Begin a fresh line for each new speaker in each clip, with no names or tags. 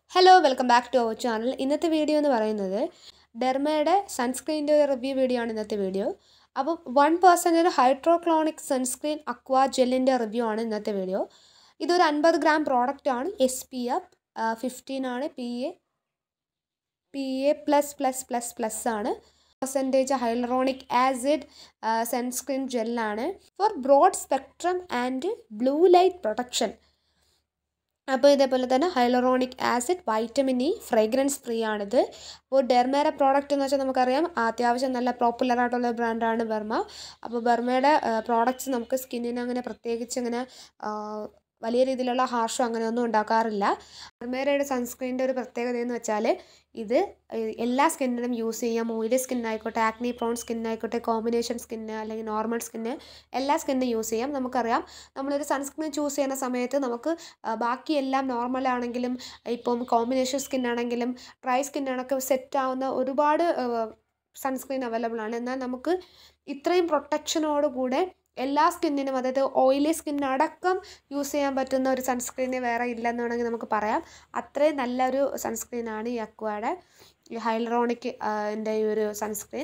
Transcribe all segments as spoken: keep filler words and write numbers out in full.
Hello welcome back to our channel. ഇന്നത്തെ video എന്ന് പറയുന്നത് ഡെർമയുടെ സൺസ്ക്രീനിൻ്റെ ഒരു റിവ്യൂ വീഡിയോ ആണ് ഇന്നത്തെ വീഡിയോ. അപ്പം one percentage hyaluronic sunscreen aqua ജെല്ലിൻ്റെ റിവ്യൂ ആണ് ഇന്നത്തെ വീഡിയോ. ഇതൊരു അൻപത് ഗ്രാം പ്രോഡക്റ്റ് ആണ്. എസ് പി എഫ് ഫിഫ്റ്റീൻ ആണ്. P A P A plus plus plus plus ആണ്. പെർസെൻറ്റേജ് ഹൈലറോണിക് ആസിഡ് സൺസ്ക്രീൻ ജെല്ലാണ് for broad spectrum and blue light protection. അപ്പോൾ ഇതേപോലെ തന്നെ hyaluronic acid, vitamin E, fragrance free ആണിത്. അപ്പോൾ ഡെർമയുടെ product എന്ന് വെച്ചാൽ നമുക്കറിയാം അത്യാവശ്യം നല്ല പോപ്പുലർ ആയിട്ടുള്ള ബ്രാൻഡാണ് ബർമ. അപ്പോൾ ബർമയുടെ പ്രോഡക്റ്റ്സ് നമുക്ക് സ്കിന്നിന് അങ്ങനെ പ്രത്യേകിച്ച് അങ്ങനെ വലിയ രീതിയിലുള്ള ഹാർഷോ അങ്ങനെയൊന്നും ഉണ്ടാക്കാറില്ല. ബർമയുടെ സൺസ്ക്രീനിൻ്റെ ഒരു പ്രത്യേകത എന്ന് വെച്ചാൽ ഇത് എല്ലാ സ്കിന്നിനും യൂസ് ചെയ്യാം. ഓയിലി സ്കിന്നായിക്കോട്ടെ, ആക്നി പ്രോൺ സ്കിന്നായിക്കോട്ടെ, കോമ്പിനേഷൻ സ്കിന്ന് അല്ലെങ്കിൽ നോർമൽ സ്കിന്ന്, എല്ലാ സ്കിന്നും യൂസ് ചെയ്യാം. നമുക്കറിയാം നമ്മളൊരു സൺസ്ക്രീൻ ചൂസ് ചെയ്യുന്ന സമയത്ത് നമുക്ക് ബാക്കിയെല്ലാം നോർമലാണെങ്കിലും ഇപ്പം കോമ്പിനേഷൻ സ്കിന്നാണെങ്കിലും ഡ്രൈ സ്കിന്നാണൊക്കെ സെറ്റാവുന്ന ഒരുപാട് സൺസ്ക്രീൻ അവൈലബിൾ ആണ്. എന്നാൽ നമുക്ക് ഇത്രയും പ്രൊട്ടക്ഷനോടുകൂടെ എല്ലാ സ്കിന്നിനും, അതായത് ഓയിലി സ്കിന്നടക്കം യൂസ് ചെയ്യാൻ പറ്റുന്ന ഒരു സൺസ്ക്രീന് വേറെ ഇല്ലെന്ന് വേണമെങ്കിൽ നമുക്ക് പറയാം. അത്രയും നല്ലൊരു സൺസ്ക്രീനാണ് ഈ അക്വയുടെ ഈ ഹൈലറോണിക് ൻ്റെ ഈ ഒരു സൺസ്ക്രീൻ.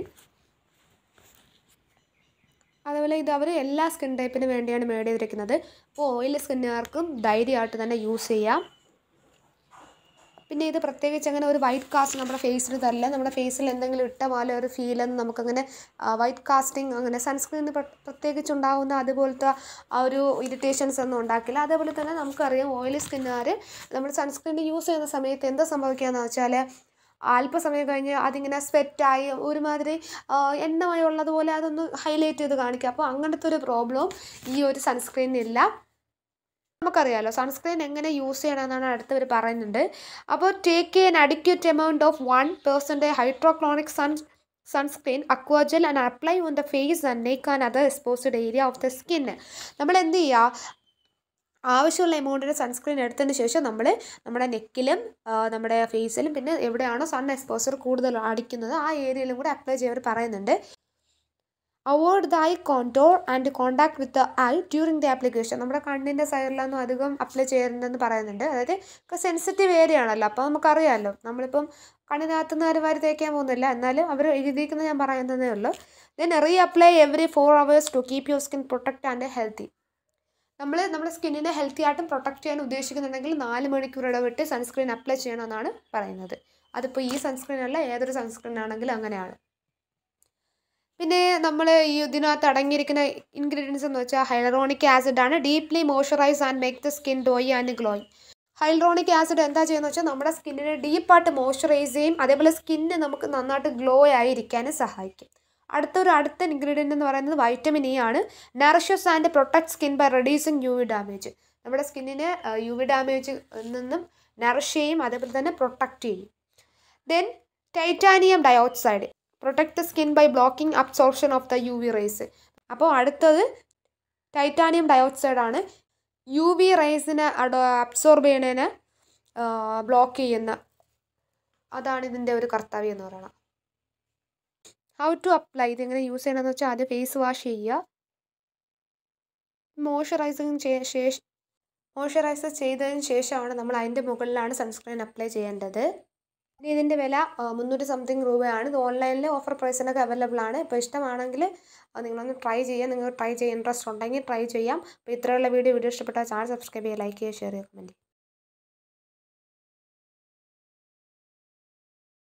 അതുപോലെ ഇത് അവർ എല്ലാ സ്കിൻ ടൈപ്പിന് വേണ്ടിയാണ് മേഡ് ചെയ്തിരിക്കുന്നത്. അപ്പോൾ ഓയിലി സ്കിന്നുകാർക്കും ധൈര്യമായിട്ട് തന്നെ യൂസ് ചെയ്യാം. പിന്നെ ഇത് പ്രത്യേകിച്ച് അങ്ങനെ ഒരു വൈറ്റ് കാസ്റ്റ് നമ്മുടെ ഫേസിൽ തരില്ല. നമ്മുടെ ഫേസിൽ എന്തെങ്കിലും ഇട്ട പോലെ ഒരു ഫീലൊന്നും നമുക്കങ്ങനെ വൈറ്റ് കാസ്റ്റിംഗ് അങ്ങനെ സൺസ്ക്രീനിന് പ്രത്യേകിച്ച് ഉണ്ടാകുന്ന അതുപോലത്തെ ആ ഒരു ഇറിറ്റേഷൻസ് ഒന്നും ഉണ്ടാക്കില്ല. അതേപോലെ തന്നെ നമുക്കറിയാം ഓയിലി സ്കിന്നുകാർ നമ്മൾ സൺസ്ക്രീൻ യൂസ് ചെയ്യുന്ന സമയത്ത് എന്താ സംഭവിക്കുകയെന്ന് വെച്ചാൽ അല്പസമയം കഴിഞ്ഞ് അതിങ്ങനെ സ്വെറ്റായി ഒരുമാതിരി എണ്ണമയമുള്ളതുപോലെ അതൊന്ന് ഹൈലൈറ്റ് ചെയ്ത് കാണിക്കുക. അപ്പോൾ അങ്ങനത്തെ ഒരു പ്രോബ്ലം ഈ ഒരു സൺസ്ക്രീനില്ല. നമുക്കറിയാമല്ലോ സൺസ്ക്രീൻ എങ്ങനെ യൂസ് ചെയ്യണമെന്നാണ് അടുത്തവർ പറയുന്നുണ്ട്. അപ്പോൾ take an adequate amount of one percentage hyaluronic sun sunscreen aqua gel and apply on the face and neck and other exposed area of the skin. നമ്മൾ എന്ത് ചെയ്യുക, ആവശ്യമുള്ള എമൗണ്ടിൻ്റെ സൺസ്ക്രീൻ എടുത്തതിന് ശേഷം നമ്മൾ നമ്മുടെ നെക്കിലും നമ്മുടെ ഫേസിലും പിന്നെ എവിടെയാണോ സൺ എക്സ്പോസർ കൂടുതൽ അടിക്കുന്നത് ആ ഏരിയയിലും കൂടെ അപ്ലൈ ചെയ്യാൻ പറയുന്നുണ്ട്. Avoid the eye contour and contact with the eye during the application. നമ്മുടെ കണ്ണിൻ്റെ സൈഡിലൊന്നും അധികം അപ്ലൈ ചെയ്യരുതെന്ന് പറയുന്നുണ്ട്. അതായത് ഇപ്പോൾ സെൻസിറ്റീവ് ഏരിയ ആണല്ലോ, അപ്പോൾ നമുക്കറിയാമല്ലോ നമ്മളിപ്പം കണ്ണിനകത്തുനിന്ന് ആരും വാരി തേക്കാൻ പോകുന്നില്ല, എന്നാലും അവർ എഴുതിയിരിക്കുന്നത് ഞാൻ പറയുന്നതേ ഉള്ളൂ. Then reapply every four hours to keep your skin protect and healthy. നമ്മൾ നമ്മുടെ സ്കിന്നിനെ ഹെൽത്തി ആയിട്ടും പ്രൊട്ടക്റ്റ് ചെയ്യാൻ ഉദ്ദേശിക്കുന്നുണ്ടെങ്കിൽ നാല് മണിക്കൂർ ഇടവിട്ട് സൺസ്ക്രീൻ അപ്ലൈ ചെയ്യണമെന്നാണ് പറയുന്നത്. അതിപ്പോൾ ഈ സൺസ്ക്രീൻ അല്ല, ഏതൊരു സൺസ്ക്രീൻ ആണെങ്കിലും അങ്ങനെയാണ്. പിന്നെ നമ്മൾ ഈ ഇതിനകത്ത് അടങ്ങിയിരിക്കുന്ന ഇൻഗ്രീഡിയൻസ് എന്ന് വെച്ചാൽ ഹൈലറോണിക് ആസിഡ് ആണ്. Deeply moisturise and make the skin dewy and glowing. Hyaluronic acid എന്താ ചെയ്യുന്നത് വെച്ചാൽ നമ്മുടെ സ്കിന്നിനെ ഡീപ്പായിട്ട് മോയ്സ്ചറൈസ് ചെയ്യും, അതേപോലെ സ്കിന്ന് നമുക്ക് നന്നായിട്ട് ഗ്ലോ ആയിരിക്കാനും സഹായിക്കും. അടുത്തൊരു അടുത്ത ഇൻഗ്രീഡിയൻ്റ് എന്ന് പറയുന്നത് വൈറ്റമിൻ ഇ ആണ്. Nourishes and protect skin by reducing U V damage. നമ്മുടെ സ്കിന്നിനെ യു വി ഡാമേജ് നിന്നും നറിഷ് ചെയ്യും, അതേപോലെ തന്നെ പ്രൊട്ടക്റ്റ് ചെയ്യും. Then titanium dioxide protect the skin by blocking absorption of the U V rays. അപ്പോൾ അടുത്തത് ടൈറ്റാനിയം ഡയോക്സൈഡ് ആണ്. യു വി റേസിനെ അബ്സോർബ് ചെയ്യുന്നതിന് ബ്ലോക്ക് ചെയ്യുന്ന അതാണ് ഇതിൻ്റെ ഒരു കർത്തവ്യം എന്ന് പറയുന്നത്. ഹൗ ടു അപ്ലൈ, ഇതെങ്ങനെ യൂസ് ചെയ്യണമെന്ന് വെച്ചാൽ ആദ്യം ഫേസ് വാഷ് ചെയ്യുക. മോയ്സ്ചറൈസിങ് ശേഷം മോയ്സ്ചറൈസർ ചെയ്തതിന് ശേഷമാണ് നമ്മൾ അതിൻ്റെ മുകളിലാണ് സൺസ്ക്രീൻ അപ്ലൈ ചെയ്യേണ്ടത്. ഇതിൻ്റെ വില മുന്നൂറ്റി സംതിങ് രൂപയാണ്. ഇത് ഓൺലൈനിൽ ഓഫർ പ്രൈസിനൊക്കെ അവൈലബിൾ ആണ്. ഇപ്പോൾ ഇഷ്ടമാണെങ്കിൽ നിങ്ങളൊന്ന് ട്രൈ ചെയ്യാം. നിങ്ങൾ ട്രൈ ചെയ്യാൻ ഇൻട്രസ്റ്റ് ഉണ്ടെങ്കിൽ ട്രൈ ചെയ്യാം. അപ്പോൾ ഇത്രയുള്ള വീഡിയോ വീഡിയോ ഇഷ്ടപ്പെട്ടാൽ ചാനൽ സബ്സ്ക്രൈബ് ചെയ്യുക, ലൈക്ക് ചെയ്യുക, ഷെയർ ചെയ്യുക, കമൻറ്റ് ചെയ്യുക.